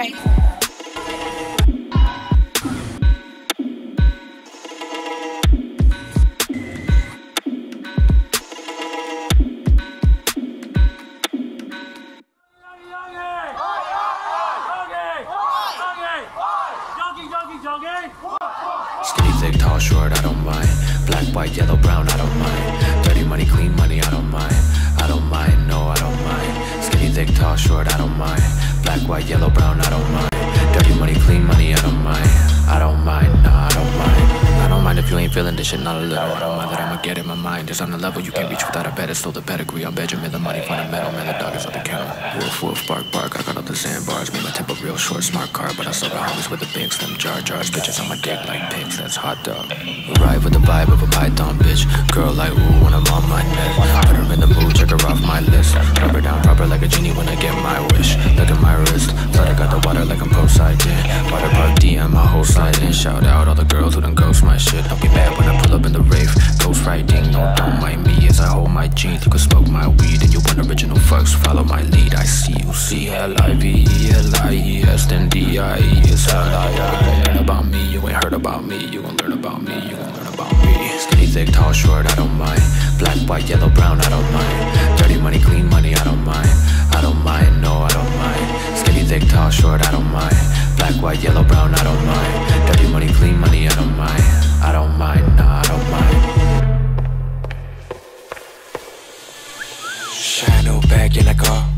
crazy. Skinny, thick, tall, short, I don't mind. Black, white, yellow, brown, I don't mind. Dirty money, clean money, I don't mind. I don't mind, no, I don't mind. Skinny, thick, tall, short, I don't mind. Black, white, yellow, brown, I don't mind. Dirty money, clean money, I don't mind. I don't mind, nah, I don't mind. I don't mind if you ain't feeling this shit, not a little. I don't mind that I'ma get in my mind. It's on the level you can't reach without a pedestal. The pedigree, I'm Benjamin, the money fundamental. Man, the dog is on the counter. Wolf, wolf, bark, bark. I got all the sandbars. Made my tempo real short, smart car. But I still got homies with the big slim jar jars. Bitches on my dick like pigs, that's hot dog. Ride with the vibe of a python bitch. Girl like ooh when I'm on my neck. Put her in the mood, check her off my list. Drop her down, drop her like a genie when I get my wish. Look at my wrist, thought I got the water like I'm Poseidon. Water park DM, my whole side in. Shout out all the girls who done ghost my shit. Don't be mad when I pull up in the rave. Ghost riding, no, don't mind me as I hold my jeans. You can smoke my weed and you want original fucks. Follow my lead, I see you, C-L-I-V-E-L-I-E-S, then D-I-E-S-L-I-I. Learn about me, you ain't heard about me. You gon' learn about me, you gon' learn about me. Skinny, thick, tall, short, I don't mind. Black, white, yellow, brown, I don't mind. Dirty money, clean money, I don't mind. I don't mind, no, I don't mind. Skinny, thick, tall, short, I don't mind. Black, white, yellow, brown, I don't mind. Dirty money, clean money, I don't mind. I don't mind, nah, I don't mind. Shine no bag in the car.